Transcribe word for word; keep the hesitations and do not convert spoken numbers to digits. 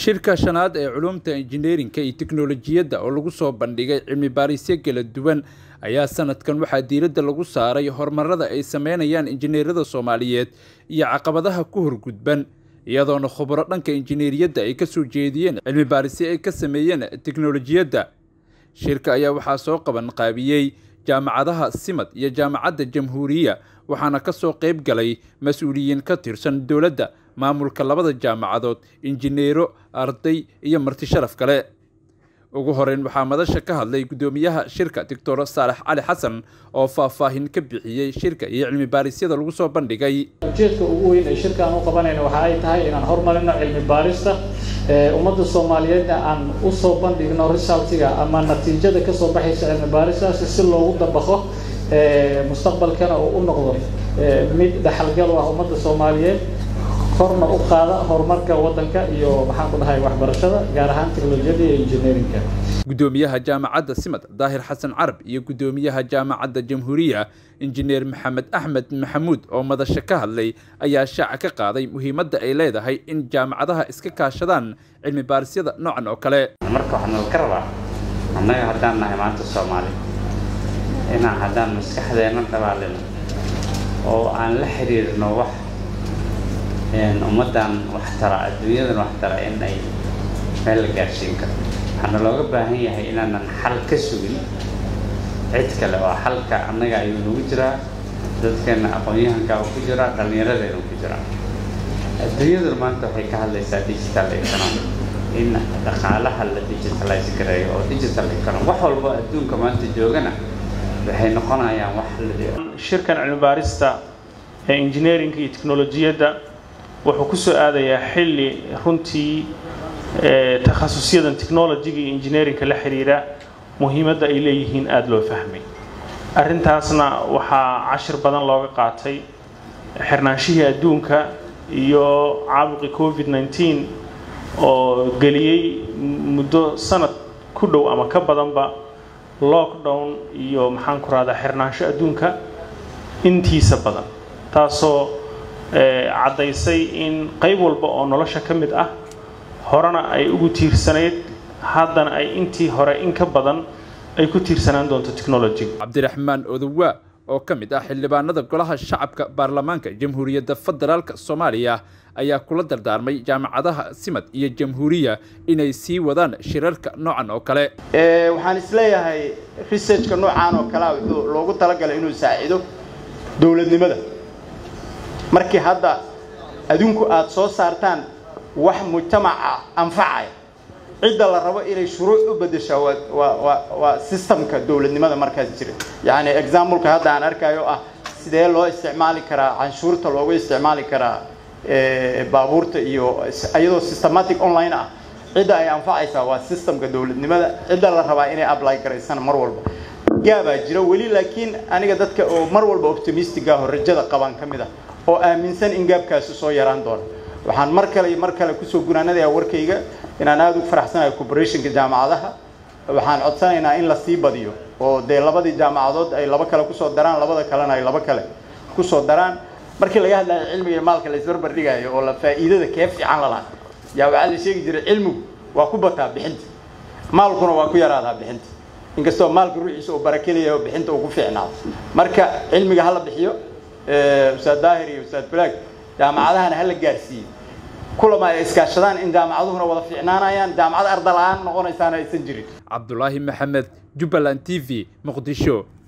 shirka shanaad ee culumta engineering-ka iyo tiknoolajiyadda oo lagu soo bandhigay cilmi baarisyo kala duwan ayaa sanadkan waxaa diiradda lagu saaray horumarada ay sameynayaan injineerada Soomaaliyeed iyo caqabadaha ku horgudban iyadoona khubaro dhanka injineeriyadda ay ka soo jeediyeen cilmi baarisyo ay ka sameeyeen tiknoolajiyadda. Shirka ayaa waxaa soo qaban qaabiyay jaamacadaha Simad iyo jaamacadda Jamhuuriya waxaana ka soo qayb galay mas'uuliyiin ka tirsan dawladda maamulka labada jaamacadood injineero arday iyo marti sharaf kale. ugu horeyn waxaa madasha ka hadlay gudoomiyaha shirka Doctor Saalax Cali Xasan oo faahfaahin ka bixiyay shirka iyo cilmi baarisyada lagu soo bandhigay. ujeedka ugu weyn ee shirka aan u qabanayno waxa ay tahay inaan horumarino cilmi baarista ee ummadda Soomaaliyeed aan u soo bandhigno resultiga ama natiijada ka soo baxaysa cilmi baaristaas si loogu dabaqo ee mustaqbalkana uu u noqdo mid dhaxalgal ah ummadda Soomaaliyeed korna u qaada horumarka wadanka iyo maxaan ku dhahay waxbarashada gaar ahaan tiknoolajiyada iyo engineering-ka. gudoomiyaha jaamacadda Simad Daahir Xasan Carab iyo gudoomiyaha jaamacadda Jamhuuriya injineer Maxamed Axmed Maxamuud oo madasha ka hadlay ayaa shaaca ka qaaday muhiimadda ay leedahay in jaamacadaha iska kaashadaan cilmi baarisyada noocan oo kale. marka waxaan ka rabaa annaga haddaan nahay maanta Soomaali inaan haddaan maskaxdeena dabaalino oo aan la xiriirno wax ummadan wax tara adduunyadan wax tara in ay meel la gaarsiin karo waxaana looga baahan yahay inaanan xal ka sugin cid kale oo xalka annaga ayuu nagu jiraa dadkeena aqoon-yahanka uu ku jiraa dhallinyaradeena uu ku jiraa adduunyaduna maanta waxay ka hadlaysaa digital economy in dhaqaalaha la digitalize gareeyo oo digital economy wax walba adduunka maanta joogana waxay noqonayaan wax la shirkan cilmi baarista ee engineering iyo tiknoolajiyadda wuxuu ku soo aadayaa xilli runtii ee takhasusyadan technology-ga iyo engineering-ka la xiriira muhiimadda ay leeyihiin aad loo fahmay arrintaasna waxaa cashir badan looga qaatay xirnaanshihii adduunka iyo caabuqii covid nineteen oo geliyay muddo sanad ku dhow ama ka badanba lockdown iyo maxaan ku raada xirnaansho adduunka intiisa badan taasoo cadaysay in qayb walba oo nolosha ka mid ah horena ay ugu tiirsanayd haddana ay intii hore in ka badan ay ku tiirsanaan doonto technology. Cabdiraxmaan Odowa oo ka mid ah xildhibaanada golaha shacabka baarlamaanka Jamhuuriyadda Federaalka Soomaaliya ayaa kula dardaarmay jaamacadaha Simad iyo Jamhuuriya inay sii wadaan shirarka noocan oo kale. ee waxaan isleeyahay research-ka noocan oo kale wuxuu loogu talagalay inuu saacido dawladnimada markii hadda adduunku aad soo saartaan wax mujtamaca anfacay cidda la rabo inay shuruuc u bedesho waa waa systemka dawladnimada markaas jira yaani example-ka hadda aan arkayo ah sidee loo isticmaali karaa canshuurta loogu isticmaali karaa ee baabuurta iyo ayadoo systematic online ah cidda ay anfacaysa waa systemka dawladnimada cidda la raba inay apply gareysana mar walba gaaba jira wali laakiin aniga dadka oo mar walba optimistic ah oo rajada qaban kamid ah oo aaminsan in gaabkaas soo yaraan doono waxaan mar kale mar kale ku soo gunaanadayaa warkayga inaan aad u faraxsanahay cooperation-ka jaamacadaha waxaan codsanaynaa in la sii badiyo oo de labadii jaamacadood ay laba kale ku soo daraan labada kalena ay laba kale ku soo daraan markii laga hadlayo cilmiga maalka la isbarbar dhigayo oo la faa'iidada ka fiican la lahaa yaa waxa la sheegi jiray cilmigu waa ku bataa bixinta maalkuna waa ku yaraadaa bixinta inkastoo maalka ruuxiisa oo barakeliyo bixinta uu ku fiicnaado marka cilmiga hala bixiyo ee Ustaad Daahir iyo Ustaad Black jaamacadahan hala gaarsiiyo kulama ay iskaashadaan in jaamacaduhuna wada fiicnaanayaan jaamacad ardalaan noqonaysaan aysan jirin. Cabdullaahi Maxamed, Jubbaland T V, Muqdisho.